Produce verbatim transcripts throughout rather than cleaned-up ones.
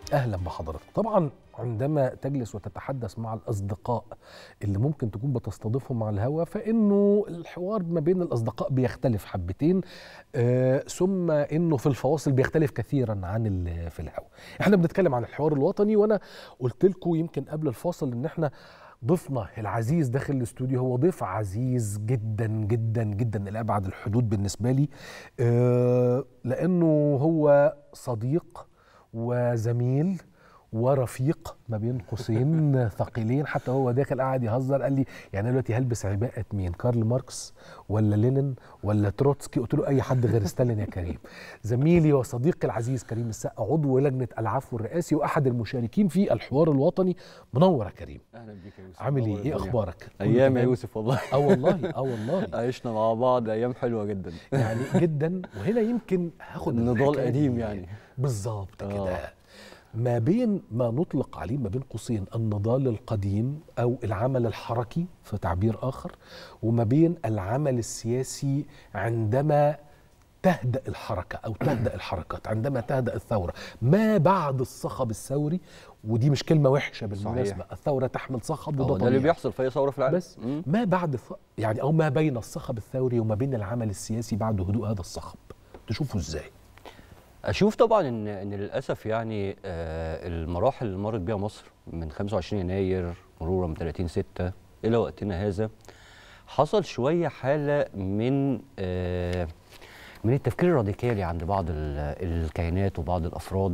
أهلا بحضرتك. طبعا عندما تجلس وتتحدث مع الأصدقاء اللي ممكن تكون بتستضيفهم على الهوا، فإنه الحوار ما بين الأصدقاء بيختلف حبتين، آه ثم إنه في الفواصل بيختلف كثيرا عن اللي في الهوا. احنا بنتكلم عن الحوار الوطني، وأنا قلت لكم يمكن قبل الفاصل إن احنا ضيفنا العزيز داخل الاستوديو هو ضيف عزيز جدا جدا جدا لأبعد الحدود بالنسبة لي، آه لأنه هو صديق وزميل ورفيق ما بين قوسين ثقيلين. حتى هو داخل قاعد يهزر، قال لي يعني انا دلوقتي هلبس عباءة مين؟ كارل ماركس ولا لينين ولا تروتسكي؟ قلت له اي حد غير ستالين يا كريم. زميلي وصديقي العزيز كريم السقا، عضو لجنة العفو الرئاسي واحد المشاركين في الحوار الوطني. منور يا كريم. اهلا بيك يا يوسف. عامل ايه؟ ايه اخبارك؟ ايام يا يوسف والله. اه والله اه والله عشنا مع بعض ايام حلوه جدا يعني جدا. وهنا يمكن هاخد النضال قديم يعني بالظبط كده، ما بين ما نطلق عليه ما بين قوسين النضال القديم أو العمل الحركي في تعبير آخر، وما بين العمل السياسي عندما تهدأ الحركة أو تهدأ الحركات، عندما تهدأ الثورة ما بعد الصخب الثوري. ودي مش كلمة وحشة بالمناسبة، الثورة تحمل صخب وده طبيعي، ده اللي بيحصل في أي ثورة في العالم. بس مم. ما بعد يعني أو ما بين الصخب الثوري وما بين العمل السياسي بعد هدوء هذا الصخب، تشوفه إزاي؟ اشوف طبعا ان ان للاسف يعني آه المراحل اللي مرت بيها مصر من خمسة وعشرين يناير مرورا من ثلاثين ستة الى وقتنا هذا، حصل شويه حاله من آه من التفكير الراديكالي عند بعض الكيانات وبعض الافراد،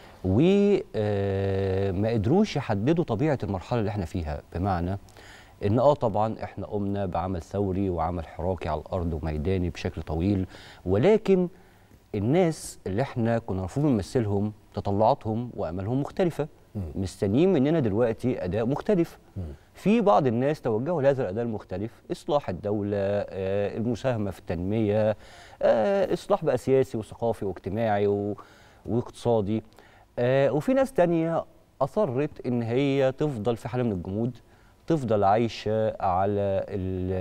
وما قدروش يحددوا طبيعه المرحله اللي احنا فيها. بمعنى ان اه طبعا احنا قمنا بعمل ثوري وعمل حراكي على الارض وميداني بشكل طويل، ولكن الناس اللي احنا كنا المفروض نمثلهم تطلعاتهم وامالهم مختلفه، مستنيين مننا دلوقتي اداء مختلف. م. في بعض الناس توجهوا لهذا الاداء المختلف، اصلاح الدوله، آه، المساهمه في التنميه، آه، اصلاح بقى سياسي وثقافي واجتماعي و... واقتصادي، آه، وفي ناس تانية اصرت ان هي تفضل في حاله من الجمود، تفضل عايشه على ال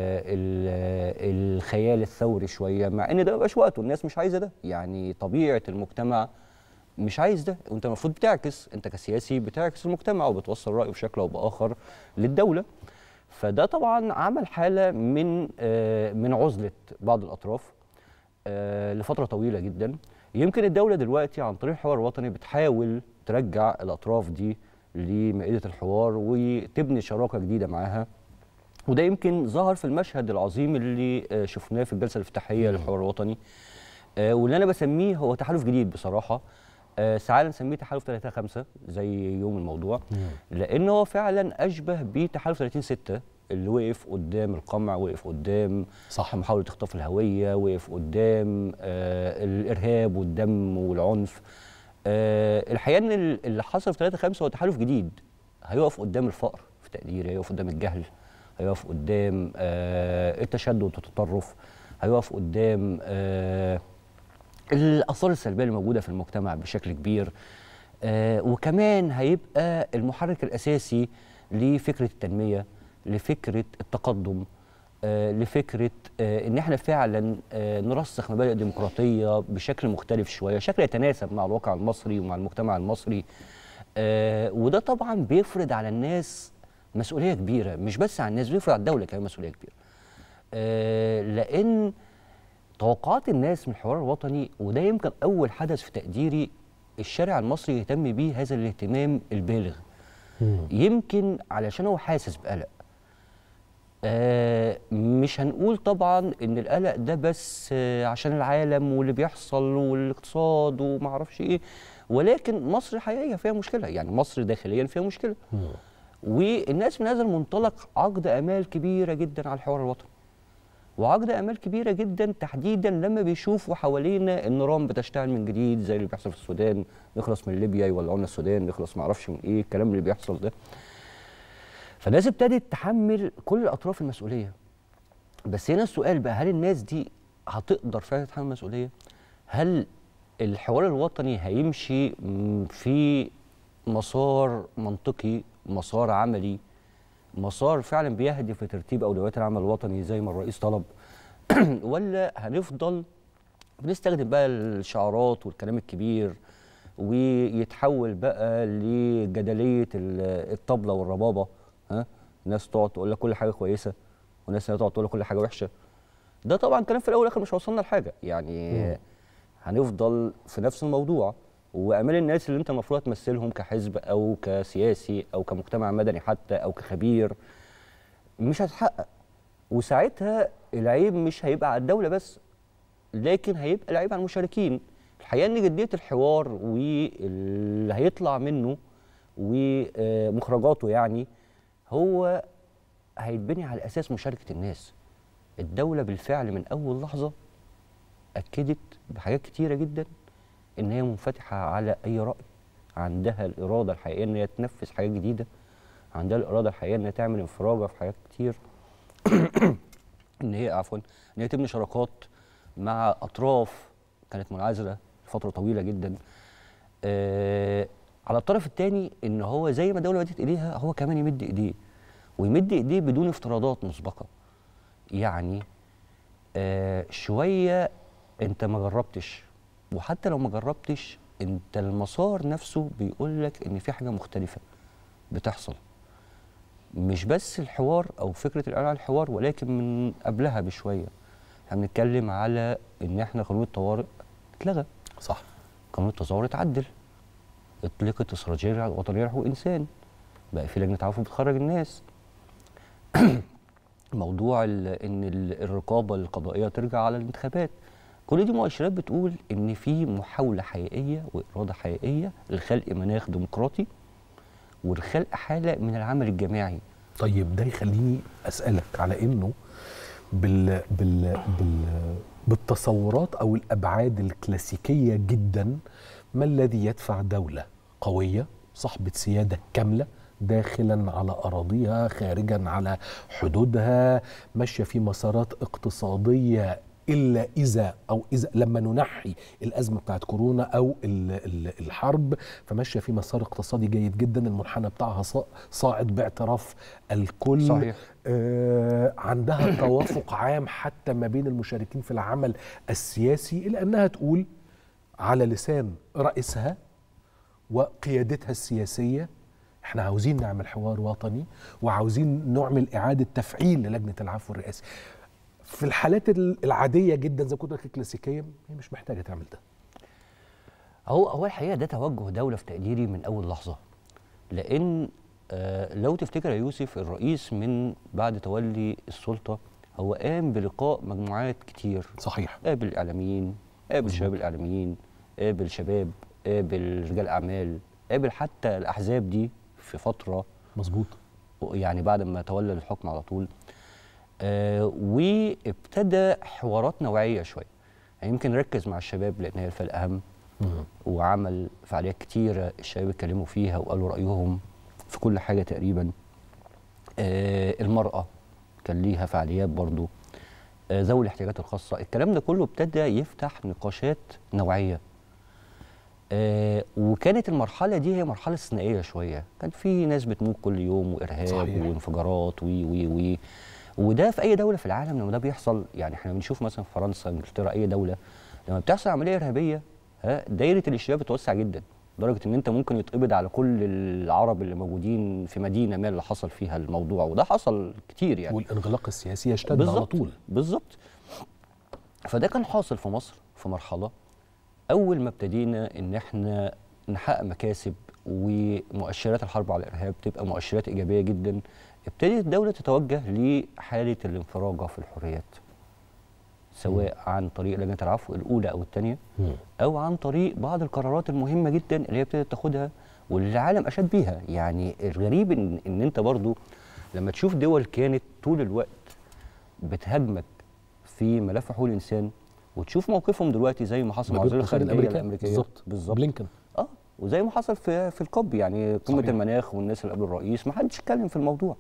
ال الخيال الثوري شويه، مع ان ده مبقاش وقته، الناس مش عايزه ده، يعني طبيعه المجتمع مش عايز ده. وانت المفروض بتعكس، انت كسياسي بتعكس المجتمع وبتوصل رايه بشكل او باخر للدوله. فده طبعا عمل حاله من آه من عزله بعض الاطراف آه لفتره طويله جدا. يمكن الدوله دلوقتي عن طريق الحوار الوطني بتحاول ترجع الاطراف دي لمائدة الحوار وتبني شراكة جديدة معاها، وده يمكن ظهر في المشهد العظيم اللي شفناه في الجلسة الافتتاحية للحوار الوطني، واللي أنا بسميه هو تحالف جديد بصراحة. ساعات نسميه تحالف ثلاثة خمسة زي يوم الموضوع، لأنه هو فعلا أشبه بتحالف ثلاثين ستة اللي وقف قدام القمع، وقف قدام صح محاولة اخطاف الهوية، وقف قدام آه الإرهاب والدم والعنف. أه الحقيقه ان اللي حصل في ثلاثة خمسة هو تحالف جديد هيقف قدام الفقر في تقديري، هيقف قدام الجهل، هيقف قدام أه التشدد والتطرف، هيقف قدام أه الاثار السلبيه اللي موجوده في المجتمع بشكل كبير، أه وكمان هيبقى المحرك الاساسي لفكره التنميه، لفكره التقدم، آه لفكره آه ان احنا فعلا آه نرسخ مبادئ ديمقراطيه بشكل مختلف شويه، شكل يتناسب مع الواقع المصري ومع المجتمع المصري. آه وده طبعا بيفرض على الناس مسؤوليه كبيره، مش بس على الناس، بيفرض على الدوله كمان مسؤوليه كبيره. آه لان توقعات الناس من الحوار الوطني، وده يمكن اول حدث في تقديري الشارع المصري يهتم بيه هذا الاهتمام البالغ، يمكن علشان هو حاسس بقلق. آه مش هنقول طبعا ان القلق ده بس آه عشان العالم واللي بيحصل والاقتصاد وما اعرفش ايه، ولكن مصر حقيقيه فيها مشكله، يعني مصر داخليا فيها مشكله. مم. والناس من هذا المنطلق عقد امال كبيره جدا على الحوار الوطني، وعقد امال كبيره جدا تحديدا لما بيشوفوا حوالينا النيران بتشتعل من جديد، زي اللي بيحصل في السودان، نخلص من ليبيا يولعونا السودان، نخلص ما اعرفش من ايه الكلام اللي بيحصل ده. فالناس ابتدت تحمل كل الاطراف المسؤوليه. بس هنا السؤال بقى، هل الناس دي هتقدر فعلا تتحمل المسؤوليه؟ هل الحوار الوطني هيمشي في مسار منطقي، مسار عملي، مسار فعلا بيهدف لترتيب اولويات العمل الوطني زي ما الرئيس طلب، ولا هنفضل بنستخدم بقى الشعارات والكلام الكبير ويتحول بقى لجدليه الطبله والربابه. ها، ناس تقعد تقول لك كل حاجه كويسه وناس تقعد تقول لك كل حاجه وحشه. ده طبعا كلام في الاول والاخر مش هيوصلنا لحاجه، يعني م. هنفضل في نفس الموضوع. وامال الناس اللي انت المفروض تمثلهم كحزب او كسياسي او كمجتمع مدني حتى او كخبير مش هتتحقق. وساعتها العيب مش هيبقى على الدوله بس، لكن هيبقى العيب على المشاركين. الحقيقه ان جديه الحوار واللي هيطلع منه ومخرجاته يعني هو هيتبني على اساس مشاركه الناس. الدوله بالفعل من اول لحظه اكدت بحاجات كتيره جدا ان هي منفتحه على اي راي، عندها الاراده الحقيقيه ان هي تنفذ حاجات جديده، عندها الاراده الحقيقيه ان هي تعمل انفراجه في حاجات كتير ان هي عفوا ان هي تبني شراكات مع اطراف كانت منعزله لفتره طويله جدا. آه على الطرف الثاني ان هو زي ما الدوله مدت ايديها هو كمان يمد ايديه، ويمد ايديه بدون افتراضات مسبقه. يعني آه شويه انت ما جربتش، وحتى لو ما جربتش انت المسار نفسه بيقول لك ان في حاجه مختلفه بتحصل. مش بس الحوار او فكره الاعلان عن الحوار، ولكن من قبلها بشويه احنا بنتكلم على ان احنا قانون الطوارئ اتلغى. صح. قانون التظاهر اتعدل، اطلقت استراتيجيه وطنيه لحقوق الانسان، بقى في لجنه عفو بتخرج الناس. موضوع ان الرقابه القضائيه ترجع على الانتخابات. كل دي مؤشرات بتقول ان في محاوله حقيقيه واراده حقيقيه لخلق مناخ ديمقراطي ولخلق حاله من العمل الجماعي. طيب ده يخليني اسالك على انه بال بال بال بالتصورات او الابعاد الكلاسيكيه جدا، ما الذي يدفع دوله قويه صاحبه سياده كامله داخلا على اراضيها خارجا على حدودها ماشيه في مسارات اقتصاديه، إلا إذا أو إذا لما ننحي الأزمة بتاعت كورونا أو الحرب، فماشية في مسار اقتصادي جيد جدا المنحنى بتاعها صاعد باعتراف الكل. صحيح. آه عندها توافق عام حتى ما بين المشاركين في العمل السياسي، إلا أنها تقول على لسان رئيسها وقيادتها السياسية احنا عاوزين نعمل حوار وطني وعاوزين نعمل إعادة تفعيل للجنة العفو الرئاسي. في الحالات العاديه جدا زي ما كنت الكلاسيكيه هي مش محتاجه تعمل ده. هو هو الحقيقه ده توجه دوله في تقديري من اول لحظه، لان آه لو تفتكر يا يوسف الرئيس من بعد تولي السلطه هو قام بلقاء مجموعات كتير. صحيح. قابل الاعلاميين، قابل شباب الاعلاميين، قابل شباب، قابل رجال اعمال، قابل حتى الاحزاب دي في فتره. مظبوط. يعني بعد ما تولى الحكم على طول. آه وابتدى حوارات نوعيه شويه، يعني يمكن ركز مع الشباب لان هي الفئه الاهم، وعمل فعاليات كتيره الشباب اتكلموا فيها وقالوا رايهم في كل حاجه تقريبا. آه المراه كان ليها فعاليات برضو، آه ذوي الاحتياجات الخاصه، الكلام ده كله ابتدى يفتح نقاشات نوعيه. آه وكانت المرحله دي هي مرحله استثنائيه شويه، كان في ناس بتموت كل يوم وارهاب. صحيح. وانفجارات وي وي وي وده في اي دوله في العالم لما ده بيحصل. يعني احنا بنشوف مثلا في فرنسا، انجلترا، اي دوله لما بتحصل عمليه ارهابيه ها دايره الاشتباك بتوسع جدا، لدرجه ان انت ممكن يتقبض على كل العرب اللي موجودين في مدينه ما اللي حصل فيها الموضوع، وده حصل كتير يعني. والانغلاق السياسي يشتد على طول. بالظبط. فده كان حاصل في مصر في مرحله اول ما ابتدينا ان احنا نحقق مكاسب ومؤشرات الحرب على الارهاب تبقى مؤشرات ايجابيه جدا. ابتدت الدولة تتوجه لحالة الانفراجة في الحريات، سواء م. عن طريق لجنة العفو الأولى أو الثانية، أو عن طريق بعض القرارات المهمة جدا اللي هي ابتدت تاخدها واللي العالم أشاد بيها. يعني الغريب إن, إن أنت برضو لما تشوف دول كانت طول الوقت بتهاجمك في ملف حقوق الإنسان وتشوف موقفهم دلوقتي زي ما حصل مع وزير الخارجية الأمريكية. بالظبط. بالظبط. بلينكن. اه وزي ما حصل في في الكوب، يعني قمة المناخ والناس اللي قبل الرئيس ما حدش اتكلم في الموضوع.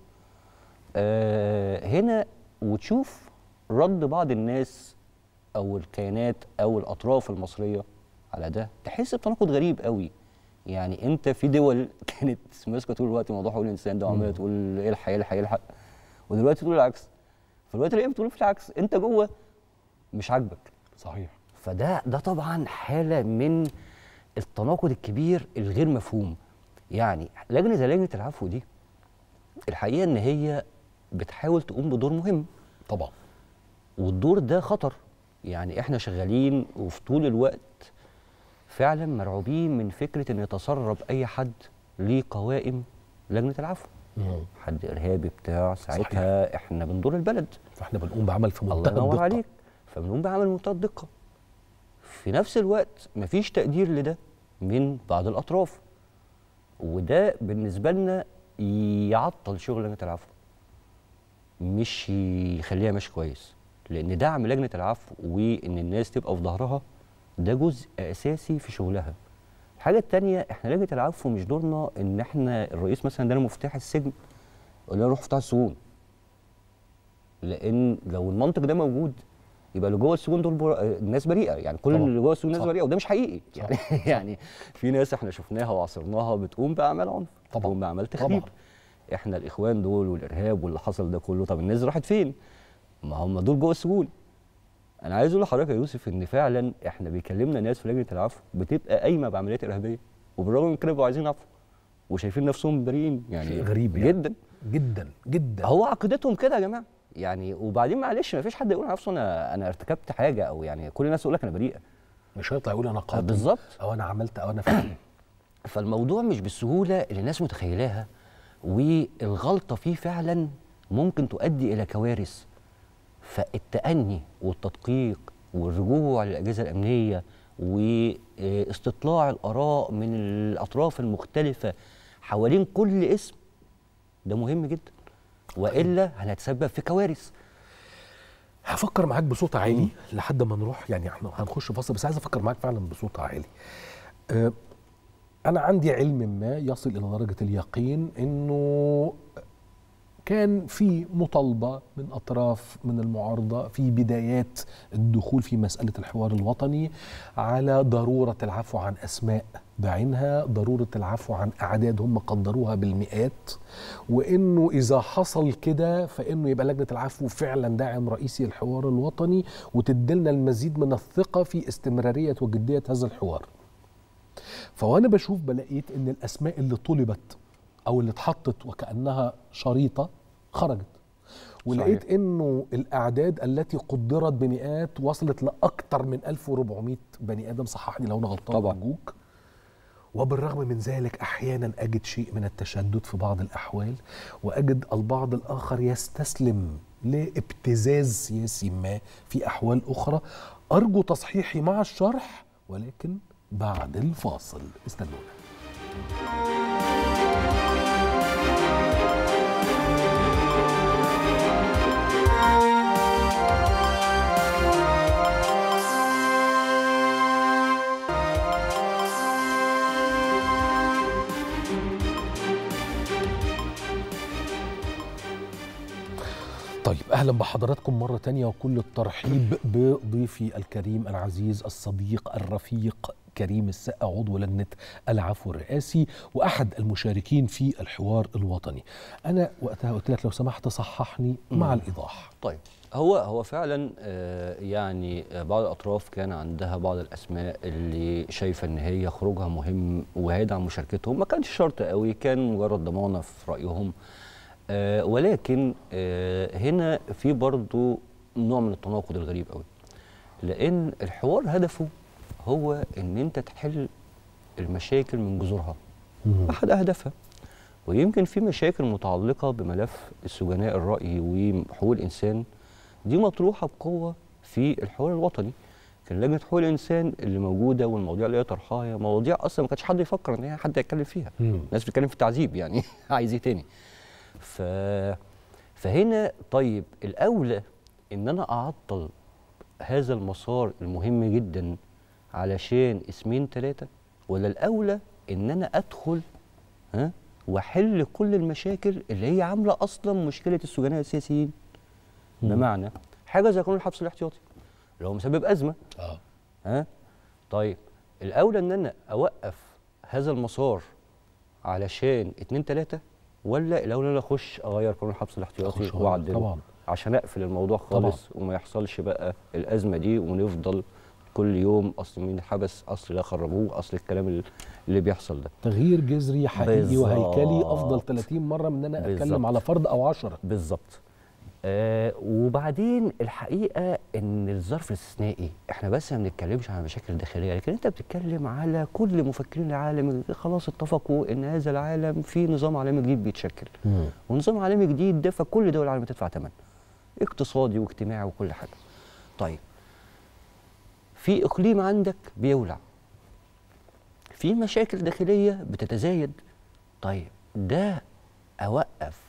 آه هنا وتشوف رد بعض الناس او الكيانات او الاطراف المصريه على ده، تحس بتناقض غريب قوي. يعني انت في دول كانت ماسكه طول الوقت موضوع حقوق الانسان ده وعماله تقول الحق الحق الحق، ودلوقتي تقول العكس. فالوقت اللي بتقول في العكس انت جوه مش عاجبك. صحيح. فده ده طبعا حاله من التناقض الكبير الغير مفهوم. يعني لجنه زي لجنه العفو دي الحقيقه ان هي بتحاول تقوم بدور مهم طبعا، والدور ده خطر. يعني احنا شغالين وفي طول الوقت فعلا مرعوبين من فكره ان يتسرب اي حد ليه قوائم لجنه العفو. مم. حد ارهابي بتاع ساعتها صحيح. احنا بندور البلد، فاحنا بنقوم بعمل في منتهى الله الدقه. ينور عليك، فبنقوم بعمل منتهى الدقه. في نفس الوقت مفيش تقدير لده من بعض الاطراف، وده بالنسبه لنا يعطل شغل لجنه العفو، مش يخليها ماشي كويس. لان دعم لجنه العفو وان الناس تبقى في ظهرها ده جزء اساسي في شغلها. الحاجه الثانيه، احنا لجنه العفو مش دورنا ان احنا الرئيس مثلا ادانا مفتاح السجن ولا نروح مفتاح السجون. لان لو المنطق ده موجود يبقى اللي جوه السجون دول بر... الناس بريئه، يعني كل اللي جوه السجون ناس بريئه، وده مش حقيقي. يعني يعني في ناس احنا شفناها وعاصرناها بتقوم باعمال عنف، بتقوم باعمال تخريب. احنا الاخوان دول والارهاب واللي حصل ده كله، طب الناس راحت فين؟ ما هم دول جوه السجون. انا عايز اقول لحضرتك يا يوسف ان فعلا احنا بيكلمنا ناس في لجنه العفو بتبقى قايمه بعمليات ارهابيه، وبالرغم من كده بيبقوا عايزين عفو وشايفين نفسهم بريئين. يعني شيء غريب يعني. جدا جدا جدا. هو عقيدتهم كده يا جماعه. يعني وبعدين معلش ما فيش حد يقول على نفسه انا انا ارتكبت حاجه، او يعني كل الناس تقول لك انا بريئه، مش هيطلع يقول انا قاتل بالظبط، او انا عملت او انا فعلت. فالموضوع مش بالسهوله اللي الناس متخيلاها، والغلطه فيه فعلا ممكن تؤدي الى كوارث. فالتأني والتدقيق والرجوع للأجهزة الأمنية واستطلاع الآراء من الأطراف المختلفة حوالين كل اسم ده مهم جدا، وإلا هنتسبب في كوارث. هفكر معاك بصوت عالي لحد ما نروح، يعني احنا هنخش فاصل، بس عايز افكر معاك فعلا بصوت عالي. أه انا عندي علم ما يصل الى درجة اليقين انه كان في مطالبة من أطراف من المعارضة في بدايات الدخول في مسألة الحوار الوطني على ضرورة العفو عن أسماء بعينها، ضرورة العفو عن أعداد هم قدروها بالمئات، وإنه إذا حصل كده فإنه يبقى لجنة العفو فعلا داعم رئيسي الحوار الوطني وتدلنا المزيد من الثقة في استمرارية وجدية هذا الحوار. فوأنا بشوف بلاقيت إن الأسماء اللي طلبت أو اللي اتحطت وكأنها شريطة خرجت، ولقيت صحيح. انه الاعداد التي قدرت بمئات وصلت لاكثر من ألف وأربعمائة بني ادم، صححني لو انا غلطان ارجوك. وبالرغم من ذلك احيانا اجد شيء من التشدد في بعض الاحوال، واجد البعض الاخر يستسلم لابتزاز سياسي ما في احوال اخرى. ارجو تصحيحي مع الشرح ولكن بعد الفاصل، استنونا. طيب أهلا بحضراتكم مرة تانية، وكل الترحيب بضيفي الكريم العزيز الصديق الرفيق كريم السقا، عضو لجنة العفو الرئاسي وأحد المشاركين في الحوار الوطني. أنا وقتها قلت لك لو سمحت صححني مع الإيضاح. طيب هو هو فعلا آه يعني بعض الأطراف كان عندها بعض الأسماء اللي شايفة إن هي خروجها مهم وهيدعم مشاركتهم، ما كانش شرط قوي، كان مجرد ضمانة في رأيهم. آه ولكن آه هنا في برضو نوع من التناقض الغريب قوي، لأن الحوار هدفه هو إن أنت تحل المشاكل من جذورها، أحد أهدافها. ويمكن في مشاكل متعلقة بملف السجناء الرأي وحقوق الإنسان دي مطروحة بقوة في الحوار الوطني. كان لجنة حقوق الإنسان اللي موجودة والمواضيع اللي هي طرحها هي مواضيع أصلا ما كانش حد يفكر إن هي حد يتكلم فيها. الناس بتتكلم في التعذيب، يعني عايز إيه تاني؟ ف... فهنا طيب الأولى إن أنا أعطل هذا المسار المهم جدا علشان اسمين ثلاثة، ولا الأولى إن أنا أدخل ها واحل كل المشاكل اللي هي عامله اصلا مشكله السجناء السياسيين؟ بمعنى حاجه زي قانون الحبس الاحتياطي اللي هو مسبب ازمه. اه ها طيب الاولى ان انا اوقف هذا المسار علشان اتنين تلاته، ولا الاولى ان انا اخش اغير قانون الحبس الاحتياطي واعدله عشان اقفل الموضوع خالص طبعا. وما يحصلش بقى الازمه دي ونفضل كل يوم اصل مين حبس، اصل لا خرجوه، اصل الكلام اللي بيحصل ده. تغيير جذري حقيقي بالزبط. وهيكلي افضل ثلاثين مره من ان انا اتكلم بالزبط. على فرد او عشرة. بالظبط. آه وبعدين الحقيقه ان الظرف الاستثنائي احنا بس ما بنتكلمش عن مشاكل داخليه، لكن انت بتتكلم على كل مفكرين العالم خلاص اتفقوا ان هذا العالم في نظام عالمي جديد بيتشكل. مم. ونظام عالمي جديد ده فكل دول العالم تدفع ثمن اقتصادي واجتماعي وكل حاجه. طيب في اقليم عندك بيولع، في مشاكل داخليه بتتزايد، طيب ده اوقف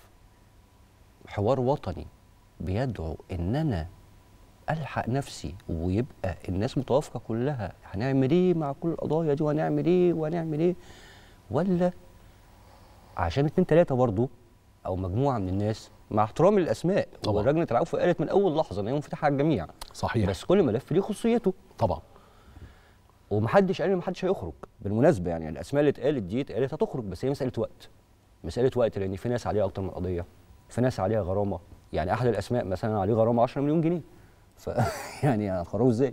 حوار وطني بيدعو ان انا الحق نفسي ويبقى الناس متوافقه كلها هنعمل ايه مع كل القضايا دي وهنعمل ايه وهنعمل ايه، ولا عشان اتنين تلاته برضه او مجموعه من الناس مع احترام الاسماء، ولجنه العفو قالت من اول لحظه ان هي منفتحه على الجميع. صحيح. بس كل ملف ليه خصوصيته طبعا. ومحدش قال ان محدش هيخرج بالمناسبه، يعني الاسماء اللي اتقالت دي اتقالت هتخرج، بس هي مساله وقت. مساله وقت لان في ناس عليها اكتر من قضيه، في ناس عليها غرامه، يعني احد الاسماء مثلا عليه غرامه عشرة مليون جنيه. ف يعني هنخرجه ازاي؟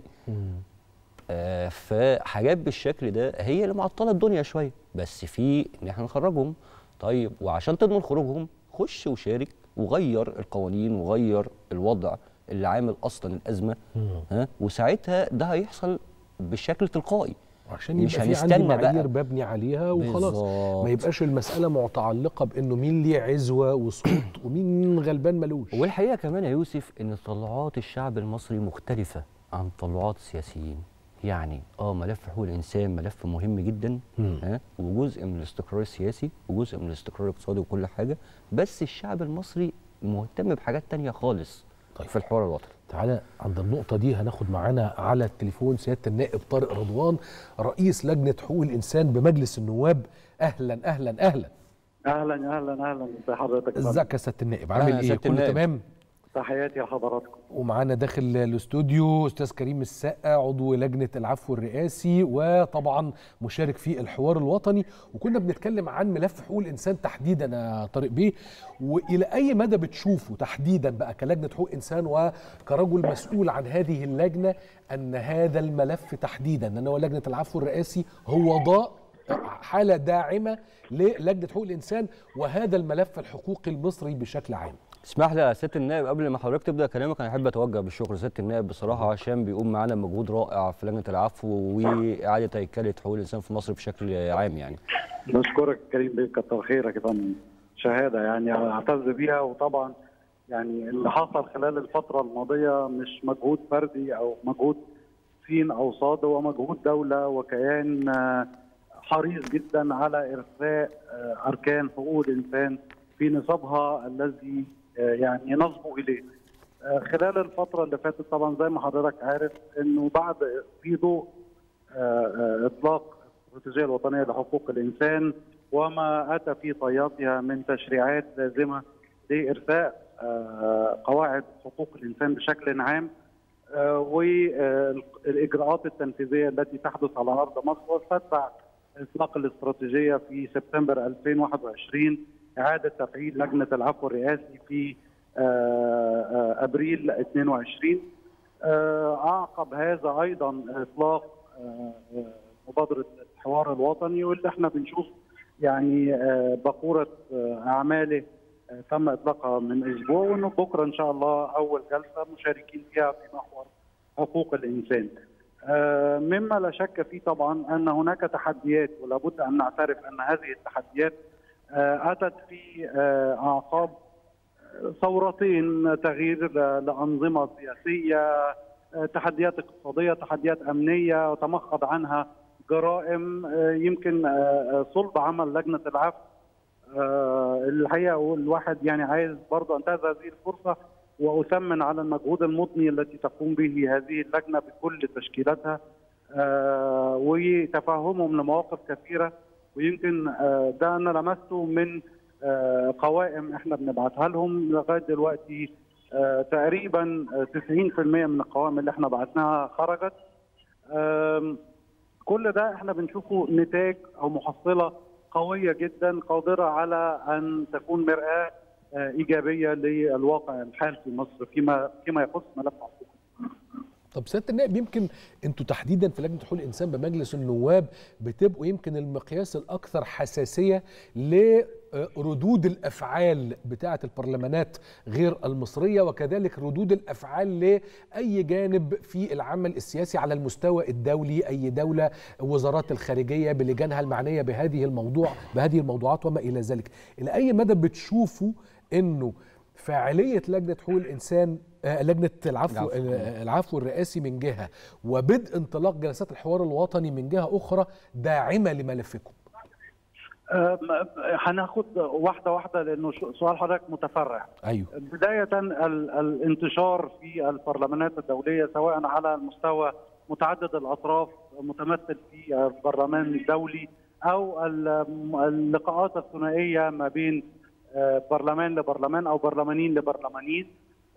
آه فحاجات بالشكل ده هي اللي معطله الدنيا شويه، بس في ان احنا نخرجهم. طيب وعشان تضمن خروجهم خش وشارك وغير القوانين وغير الوضع اللي عامل اصلا الازمه. ها وساعتها ده هيحصل بشكل تلقائي عشان يبقى في عندي معايير ببني عليها وخلاص. بالزبط. ما يبقاش المساله متعلقه بانه مين ليه عزوه وصوت ومين غلبان ملوش. والحقيقه كمان يا يوسف ان تطلعات الشعب المصري مختلفه عن تطلعات السياسيين. يعني اه ملف حقوق الانسان ملف مهم جدا، ها وجزء من الاستقرار السياسي وجزء من الاستقرار الاقتصادي وكل حاجه، بس الشعب المصري مهتم بحاجات تانية خالص. طيب. في الحوار الوطني. تعالى عند النقطة دي هناخد معانا على التليفون سيادة النائب طارق رضوان رئيس لجنة حقوق الإنسان بمجلس النواب. أهلا أهلا أهلا أهلا أهلا أهلا بحضرتك. ازيك يا سيادة النائب، عامل إيه؟ كله تمام؟ تحياتي لحضراتكم. ومعانا داخل الاستوديو أستاذ كريم السقا عضو لجنة العفو الرئاسي وطبعا مشارك في الحوار الوطني، وكنا بنتكلم عن ملف حقوق الإنسان تحديدا يا طارق بيه، وإلى أي مدى بتشوفوا تحديدا بقى كلجنة حقوق إنسان وكرجل مسؤول عن هذه اللجنة أن هذا الملف تحديدا أن هو لجنة العفو الرئاسي هو ضاء حالة داعمة للجنة حقوق الإنسان وهذا الملف الحقوقي المصري بشكل عام؟ اسمح لي يا سياده النائب قبل ما حضرتك تبدا كلامك انا احب اتوجه بالشكر لسياده النائب بصراحه عشان بيقوم معانا مجهود رائع في لجنه العفو واعاده هيكله حقوق الانسان في مصر بشكل عام. يعني نشكرك كريم بيه، كتر خيرك يا فندم. شهاده يعني اعتز بيها، وطبعا يعني اللي حصل خلال الفتره الماضيه مش مجهود فردي او مجهود سين او صاد، هو مجهود دوله وكيان حريص جدا على ارساء اركان حقوق الانسان في نصابها الذي يعني نصبوا اليه. خلال الفتره اللي فاتت طبعا زي ما حضرتك عارف انه بعد في ضوء اطلاق الاستراتيجيه الوطنيه لحقوق الانسان وما اتى في طياتها من تشريعات لازمه لارساء قواعد حقوق الانسان بشكل عام والاجراءات التنفيذيه التي تحدث على ارض مصر، وتتبع اطلاق الاستراتيجيه في سبتمبر ألفين وواحد وعشرين إعادة تفعيل لجنة العفو الرئاسي في أبريل اثنين وعشرين. أعقب هذا أيضا إطلاق مبادرة الحوار الوطني، واللي احنا بنشوف يعني بقورة أعماله تم إطلاقها من أسبوع، وإنه بكرة إن شاء الله أول جلسة مشاركين فيها في محور حقوق الإنسان. مما لا شك فيه طبعا أن هناك تحديات، ولابد أن نعترف أن هذه التحديات أتت في أعقاب ثورتين، تغيير لأنظمة سياسية، تحديات اقتصادية، تحديات أمنية وتمخض عنها جرائم. يمكن صلب عمل لجنة العفو الحقيقة الواحد يعني عايز برضه أنتهز هذه الفرصة وأثمن على المجهود المضني التي تقوم به هذه اللجنة بكل تشكيلاتها وتفهمهم لمواقف كثيرة، ويمكن ده أنا لمسته من قوائم احنا بنبعتها لهم لغاية دلوقتي. تقريبا تسعين بالمئة من القوائم اللي احنا بعتناها خرجت. كل ده احنا بنشوفه نتاج أو محصلة قوية جدا قادرة على أن تكون مرآة إيجابية للواقع الحال في مصر فيما فيما يخص ملف حقوق. طب سياده النائب، يمكن انتوا تحديدا في لجنه حقوق الانسان بمجلس النواب بتبقوا يمكن المقياس الاكثر حساسيه لردود الافعال بتاعه البرلمانات غير المصريه، وكذلك ردود الافعال لاي جانب في العمل السياسي على المستوى الدولي، اي دوله، وزارات الخارجيه بلجانها المعنيه بهذه الموضوع بهذه الموضوعات وما الى ذلك. الى اي مدى بتشوفوا انه فاعليه لجنه حقوق الانسان آه لجنه العفو العفو الرئاسي من جهه، وبدء انطلاق جلسات الحوار الوطني من جهه اخرى داعمه لملفكم؟ آه هناخد واحده واحده لانه سؤال حضرتك متفرع. ايوه. بدايه ال الانتشار في البرلمانات الدوليه سواء على المستوى متعدد الاطراف متمثل في البرلمان الدولي او اللقاءات الثنائيه ما بين برلمان لبرلمان او برلمانين لبرلمانين.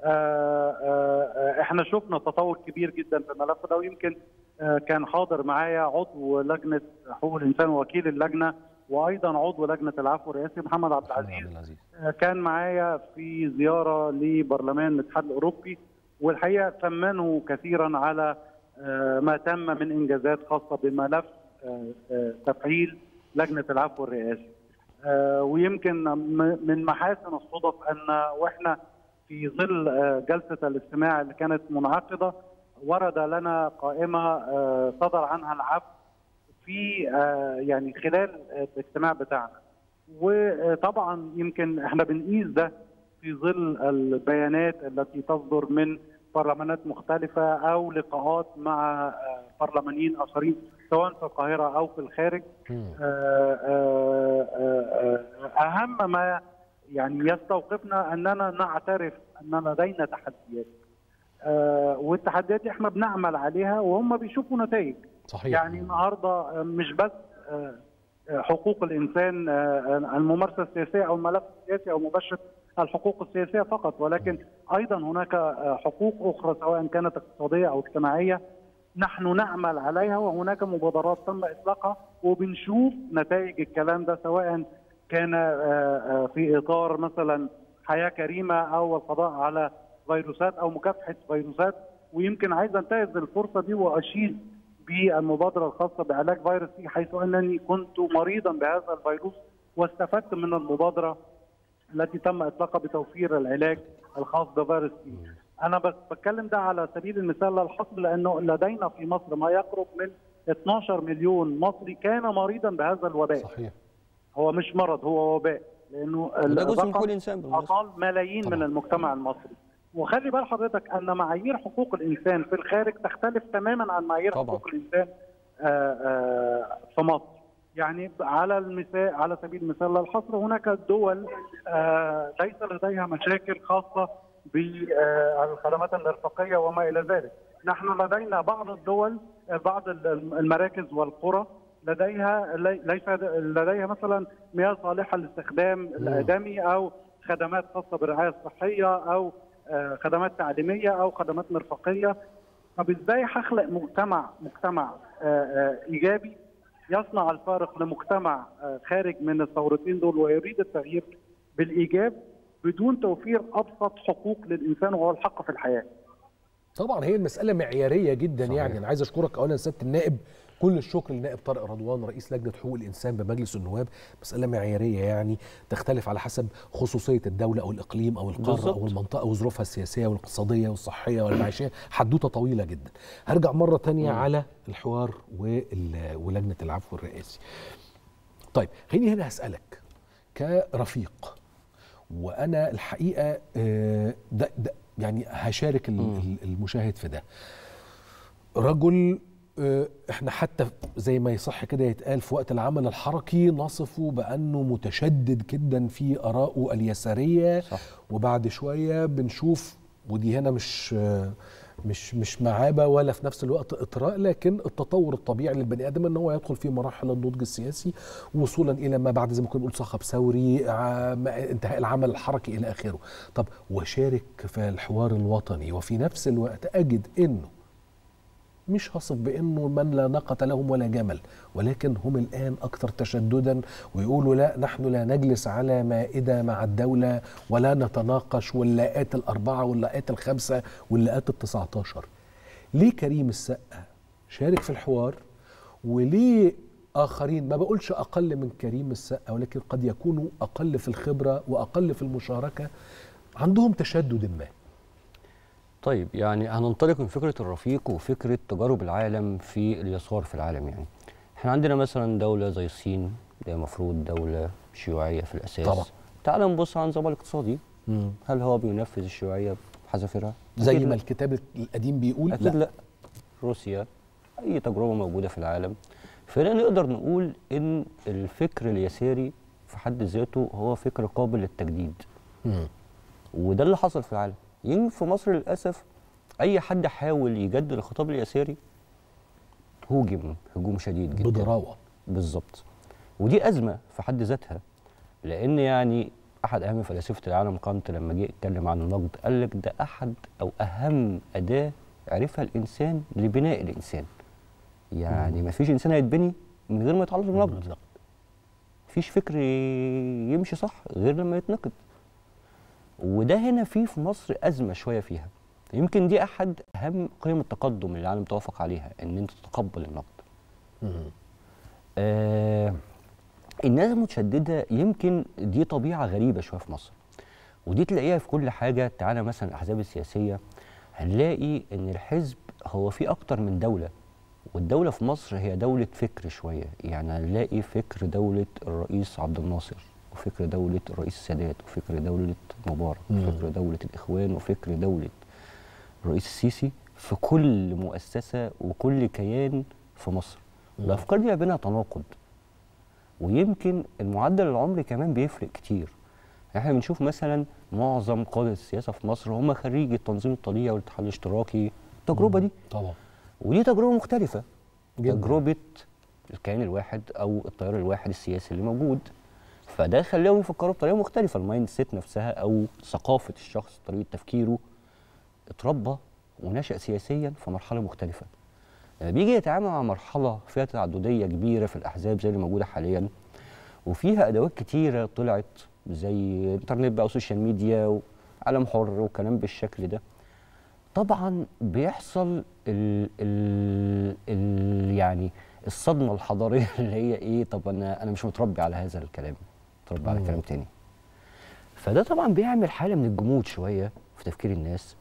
احنا شفنا تطور كبير جدا في الملف ده، ويمكن كان حاضر معايا عضو لجنه حقوق الانسان ووكيل اللجنه وايضا عضو لجنه العفو الرئاسي محمد عبد العزيز، كان معايا في زياره لبرلمان الاتحاد الاوروبي، والحقيقه ثمنوا كثيرا على ما تم من انجازات خاصه بملف تفعيل لجنه العفو الرئاسي. آه ويمكن من محاسن الصدف ان واحنا في ظل آه جلسه الاستماع اللي كانت منعقده ورد لنا قائمه آه صدر عنها العفو في آه يعني خلال الاجتماع بتاعنا. وطبعا يمكن احنا بنقيس ده في ظل البيانات التي تصدر من برلمانات مختلفه او لقاءات مع آه برلمانيين اخرين سواء في القاهره او في الخارج. اهم ما يعني يستوقفنا اننا نعترف ان لدينا تحديات، والتحديات دي احنا بنعمل عليها وهم بيشوفوا نتائج. صحيح. يعني النهارده مش بس حقوق الانسان الممارسه السياسيه او الملف السياسي او مباشره الحقوق السياسيه فقط، ولكن ايضا هناك حقوق اخرى سواء كانت اقتصاديه او اجتماعيه نحن نعمل عليها، وهناك مبادرات تم اطلاقها وبنشوف نتائج الكلام ده سواء كان في اطار مثلا حياه كريمه او القضاء على فيروسات او مكافحه فيروسات. ويمكن عايز انتهز الفرصه دي واشيد بالمبادره الخاصه بعلاج فيروس سي، حيث انني كنت مريضا بهذا الفيروس واستفدت من المبادره التي تم اطلاقها بتوفير العلاج الخاص بفيروس سي. أنا بس بتكلم ده على سبيل المثال للحصر لأنه لدينا في مصر ما يقرب من اثناشر مليون مصري كان مريضا بهذا الوباء. صحيح. هو مش مرض، هو وباء، لأنه ده جزء من حقوق الإنسان أطال ملايين طبعا من المجتمع المصري. وخلي بال حضرتك أن معايير حقوق الإنسان في الخارج تختلف تماما عن معايير طبعا حقوق الإنسان في مصر. يعني على المثال على سبيل المثال للحصر هناك دول ليس لديها مشاكل خاصة بالخدمات المرفقيه وما الى ذلك. نحن لدينا بعض الدول بعض المراكز والقرى لديها ليس لديها مثلا مياه صالحه للاستخدام الادمي او خدمات خاصه بالرعايه الصحيه او خدمات تعليميه او خدمات مرفقيه. طب ازاي هخلق مجتمع مجتمع ايجابي يصنع الفارق لمجتمع خارج من الثورتين دول ويريد التغيير بالايجاب بدون توفير ابسط حقوق للانسان وهو الحق في الحياه؟ طبعا هي المساله معياريه جدا. صحيح. يعني انا عايز اشكرك اولا سياده النائب، كل الشكر للنائب طارق رضوان رئيس لجنه حقوق الانسان بمجلس النواب. مساله معياريه يعني تختلف على حسب خصوصيه الدوله او الاقليم او القاره بالزبط. او المنطقه وظروفها السياسيه والاقتصاديه والصحيه والمعيشيه، حدوته طويله جدا. هرجع مره ثانيه على الحوار ولجنه العفو الرئاسي. طيب خليني هنا هسالك كرفيق، وانا الحقيقه ده, ده يعني هشارك المشاهد في ده. رجل احنا حتى زي ما يصح كده يتقال في وقت العمل الحركي نصفه بانه متشدد جدا في ارائه اليساريه. صح. وبعد شويه بنشوف، ودي هنا مش مش مش معابه ولا في نفس الوقت اطراء، لكن التطور الطبيعي للبني ادم ان هو يدخل في مراحل النضج السياسي وصولا الى ما بعد زي ما كنا بنقول صخب ثوري، انتهاء العمل الحركي الى اخره. طب وشارك في الحوار الوطني وفي نفس الوقت اجد انه مش هصف بانه من لا ناقة لهم ولا جمل، ولكن هم الان اكثر تشددا ويقولوا لا نحن لا نجلس على مائده مع الدوله ولا نتناقش واللاءات الاربعه واللاءات الخمسه واللاءات التسعتاشر. ليه كريم السقا شارك في الحوار، وليه آخرين ما بقولش أقل من كريم السقا ولكن قد يكونوا أقل في الخبرة وأقل في المشاركة عندهم تشدد ما؟ طيب يعني هننطلق من فكرة الرفيق وفكرة تجارب العالم في اليسار في العالم. يعني احنا عندنا مثلا دولة زي الصين، دي المفروض دولة شيوعية في الأساس. طبعا. تعال نبص على النظام الاقتصادي. مم. هل هو بينفذ الشيوعية بحذافيرها؟ زي أكيد ما لا. الكتاب القديم بيقول؟ أكيد لا. لا. روسيا، أي تجربة موجودة في العالم. فهنا نقدر نقول إن الفكر اليساري في حد ذاته هو فكر قابل للتجديد. مم. وده اللي حصل في العالم. يمكن في مصر للأسف أي حد حاول يجدد الخطاب اليساري هوجم هجوم شديد جدا بضراوة. بالظبط. ودي أزمة في حد ذاتها، لأن يعني أحد أهم فلاسفة العالم كانت لما جه يتكلم عن النقد قال لك ده أحد أو أهم أداة عرفها الإنسان لبناء الإنسان. يعني ما فيش إنسان هيتبني من غير ما يتعرض للنقد. مفيش فكر يمشي صح غير لما يتنقد. وده هنا في في مصر أزمة شوية فيها. يمكن دي أحد أهم قيم التقدم اللي العالم توافق عليها، إن أنت تتقبل النقد. آه الناس المتشددة يمكن دي طبيعة غريبة شوية في مصر، ودي تلاقيها في كل حاجة. تعالى مثلا الأحزاب السياسية هنلاقي إن الحزب هو فيه أكتر من دولة، والدولة في مصر هي دولة فكر شوية. يعني هنلاقي فكر دولة الرئيس عبد الناصر، وفكر دولة الرئيس السادات، وفكر دولة مبارك، وفكر دولة الإخوان، وفكر دولة الرئيس السيسي في كل مؤسسة وكل كيان في مصر. الأفكار دي بينها تناقض، ويمكن المعدل العمري كمان بيفرق كتير. احنا بنشوف مثلا معظم قادة السياسة في مصر هم خريج التنظيم الطليعي والاتحاد الاشتراكي، التجربة دي طبعا. ودي تجربة مختلفة جدا. تجربة الكيان الواحد أو التيار الواحد السياسي اللي موجود. فده خلاهم يفكروا بطريقة مختلفة. المايند سيت نفسها أو ثقافة الشخص، طريقة تفكيره، اتربى ونشأ سياسيا في مرحلة مختلفة. لما بيجي يتعامل مع مرحلة فيها تعددية كبيرة في الأحزاب زي اللي موجودة حاليا، وفيها أدوات كتيرة طلعت زي إنترنت بقى وسوشيال ميديا وعالم حر وكلام بالشكل ده، طبعا بيحصل ال ال ال يعني الصدمة الحضارية اللي هي إيه، طب أنا أنا مش متربي على هذا الكلام، متربي على كلام تاني. فده طبعا بيعمل حالة من الجمود شوية في تفكير الناس.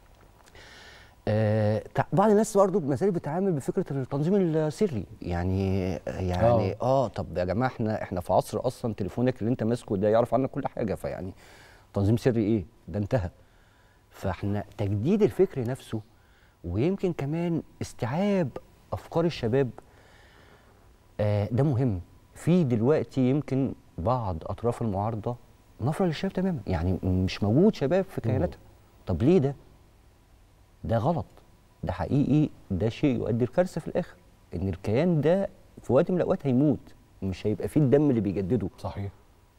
آه بعض الناس برضه ما زالت بتتعامل بفكره التنظيم السري. يعني يعني اه, آه طب يا جماعه احنا احنا في عصر اصلا تليفونك اللي انت ماسكه ده يعرف عنك كل حاجه، فيعني تنظيم سري ايه؟ ده انتهى. فاحنا تجديد الفكر نفسه، ويمكن كمان استيعاب افكار الشباب، آه ده مهم. في دلوقتي يمكن بعض اطراف المعارضه نفره للشباب تماما، يعني مش موجود شباب في كياناتها. طب ليه ده؟ ده غلط، ده حقيقي، ده شيء يؤدي لكارثه في الاخر، ان الكيان ده في وقت من الاوقات هيموت، مش هيبقى فيه الدم اللي بيجدده. صحيح.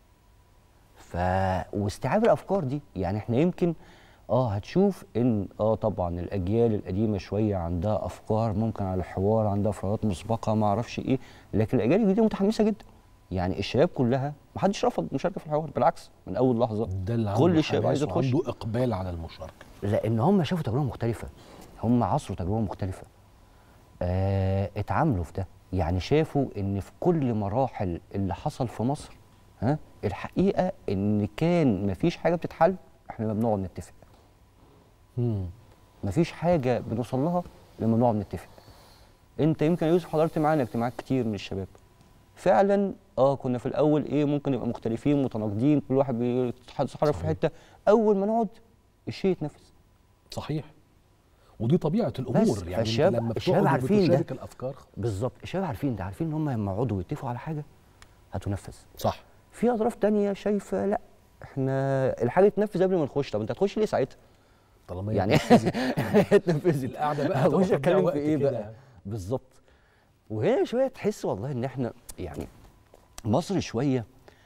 ف واستيعاب الافكار دي، يعني احنا يمكن اه هتشوف ان اه طبعا الاجيال القديمه شويه عندها افكار ممكن على الحوار، عندها فرارات مسبقه ما اعرفش ايه، لكن الاجيال الجديده متحمسه جدا. يعني الشباب كلها ما حدش رفض المشاركه في الحوار، بالعكس من اول لحظه ده اللي كل الشباب عايز يخش، عنده اقبال على المشاركه، لان هم شافوا تجربه مختلفه، هم عصروا تجربه مختلفه. آه اتعاملوا في ده، يعني شافوا ان في كل مراحل اللي حصل في مصر ها الحقيقه ان كان مفيش حاجه بتتحل احنا لما بنقعد نتفق. امم مفيش حاجه بنوصل لها لما بنقعد نتفق. انت يمكن يا يوسف حضرت معانا اجتماعات كتير من الشباب، فعلا اه كنا في الاول ايه ممكن نبقى مختلفين متناقضين، كل واحد بيتحرك في حته، اول ما نقعد الشيء يتنفذ. صحيح. ودي طبيعه الامور. يعني الشباب لما الشباب عارفين ده الافكار بالظبط، الشباب عارفين ده، عارفين ان هم لما يقعدوا يتفقوا على حاجه هتنفذ. صح. في اطراف تانية شايفه لا احنا الحاجه تنفذ قبل ما نخش. طب انت هتخش ليه ساعتها؟ طالما يعني اتنفذت القعده بقى هخش اتكلم في ايه كده. بقى؟ بالظبط. وهنا شويه تحس والله ان احنا يعني مصر شويه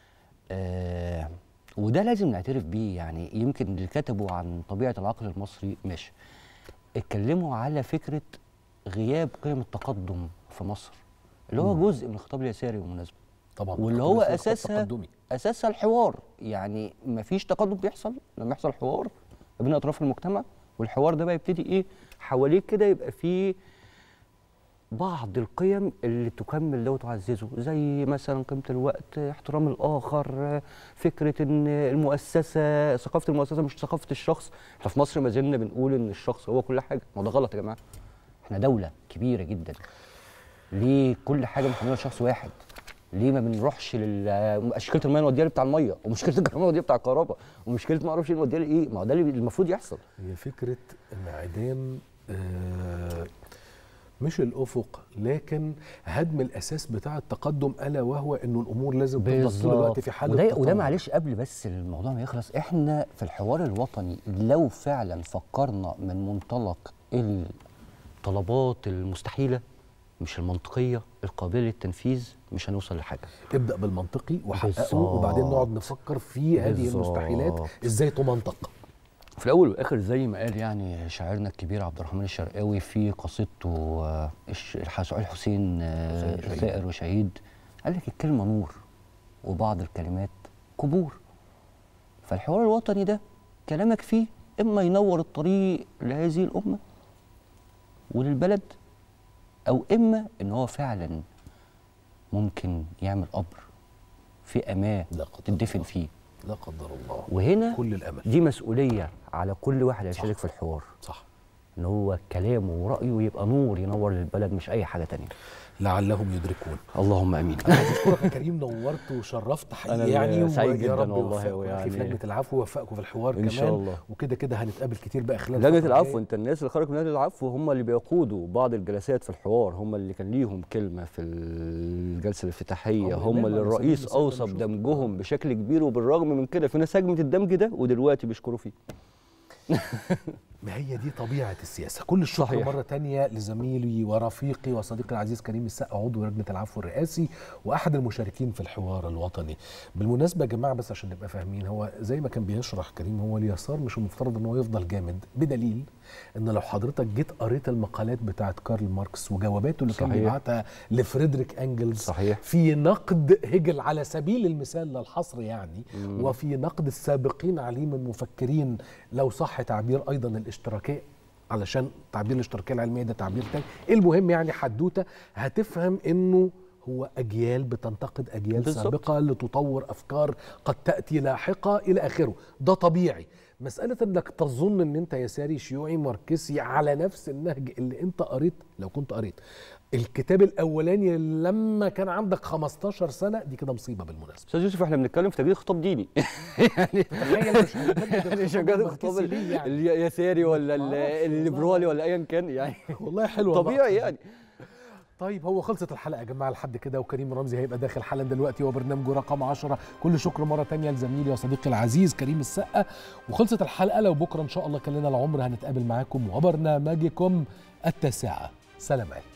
آه وده لازم نعترف بيه. يعني يمكن اللي كتبوا عن طبيعه العقل المصري ماشي اتكلموا على فكره غياب قيم التقدم في مصر، اللي هو جزء من الخطاب اليساري بالمناسبه طبعا، واللي هو اساسها اساسها الحوار. يعني مفيش تقدم بيحصل لما يحصل حوار بين اطراف المجتمع والحوار ده بقى يبتدي ايه حواليك كده، يبقى فيه بعض القيم اللي تكمل ده وتعززه، زي مثلا قيمه الوقت، احترام الاخر، فكره ان المؤسسه، ثقافه المؤسسه مش ثقافه الشخص. احنا في مصر ما زلنا بنقول ان الشخص هو كل حاجه، ما ده غلط يا جماعه. احنا دوله كبيره جدا، ليه كل حاجه بنحملها لشخص واحد؟ ليه ما بنروحش لمشكله الميه نوديها بتاع الميه، ومشكله الكهرباء نوديها بتاع الكهرباء، ومشكله ما اعرفش نوديها ايه؟ ما هو ده اللي المفروض يحصل. هي فكره انعدام آه مش الافق، لكن هدم الاساس بتاع التقدم، الا وهو انه الامور لازم تفضل طول الوقت في حاله وده تطور. وده معلش قبل بس الموضوع ما يخلص، احنا في الحوار الوطني لو فعلا فكرنا من منطلق الطلبات المستحيله مش المنطقيه القابله للتنفيذ، مش هنوصل لحاجه. ابدا بالمنطقي وحققه، وبعدين نقعد نفكر في هذه المستحيلات ازاي تمنطق. في الاول والاخر زي ما قال يعني شاعرنا الكبير عبد الرحمن الشرقاوي في قصيدته سعيد حسين ثائر وشهيد، قال لك الكلمه نور وبعض الكلمات قبور. فالحوار الوطني ده كلامك فيه اما ينور الطريق لهذه الامه وللبلد، او اما ان هو فعلا ممكن يعمل قبر في امان تدفن فيه، لا قدر الله. وهنا كل الامل دي مسؤوليه على كل واحد هيشارك في الحوار. صح، ان هو كلامه ورأيه يبقى نور ينور للبلد مش اي حاجه تانية. لعلهم يدركون. اللهم امين. انا بشكرك يا كريم، نورت وشرفت حقيقي يعني، سعيد جدا والله. ويعني في لجنه العفو ووفقكم في الحوار إن كمان شاء الله. وكده كده هنتقابل كتير بقى خلال لجنه العفو. انت الناس اللي خرجوا من لجنه العفو هم اللي بيقودوا بعض الجلسات في الحوار، هم اللي كان ليهم كلمه في الجلسه الافتتاحيه، هم اللي الرئيس اوصى بدمجهم بشكل كبير، وبالرغم من كده في ناس هجمت الدمج ده ودلوقتي بيشكروا فيه. ما هي دي طبيعة السياسة. كل الشكر صحيح. مرة تانية لزميلي ورفيقي وصديقي العزيز كريم السقا، عضو لجنة العفو الرئاسي وأحد المشاركين في الحوار الوطني. بالمناسبة يا جماعة، بس عشان نبقى فاهمين، هو زي ما كان بيشرح كريم، هو اليسار مش المفترض ان هو يفضل جامد، بدليل ان لو حضرتك جيت قريت المقالات بتاعت كارل ماركس وجواباته اللي صحيح. كان بيبعتها لفريدريك انجلز صحيح. في نقد هيجل على سبيل المثال للحصر يعني، مم. وفي نقد السابقين عليه من مفكرين، لو صح تعبير ايضا الاشتراكيه، علشان تعبير الاشتراكيه العلميه ده تعبير تاني. المهم يعني حدوته هتفهم انه هو اجيال بتنتقد اجيال بالزبط. سابقه لتطور افكار قد تاتي لاحقه الى اخره. ده طبيعي. مساله انك تظن ان انت يساري شيوعي ماركسي على نفس النهج اللي انت قريت، لو كنت قريت الكتاب الاولاني لما كان عندك خمستاشر سنه، دي كده مصيبه بالمناسبه. استاذ يوسف احنا بنتكلم في تجديد خطاب ديني. يعني تخيل مش هنجدد الخطاب اليساري ولا الليبرالي ولا ايا كان يعني. والله حلو طبيعي يعني. طيب هو خلصت الحلقه يا جماعه لحد كده، وكريم رمزي هيبقى داخل حالا دلوقتي وبرنامجه رقم عشرة. كل شكر مره تانية لزميلي وصديقي العزيز كريم السقا. وخلصت الحلقه، لو بكره ان شاء الله كان لنا العمر هنتقابل معاكم وبرنامجكم التاسعه. سلامات.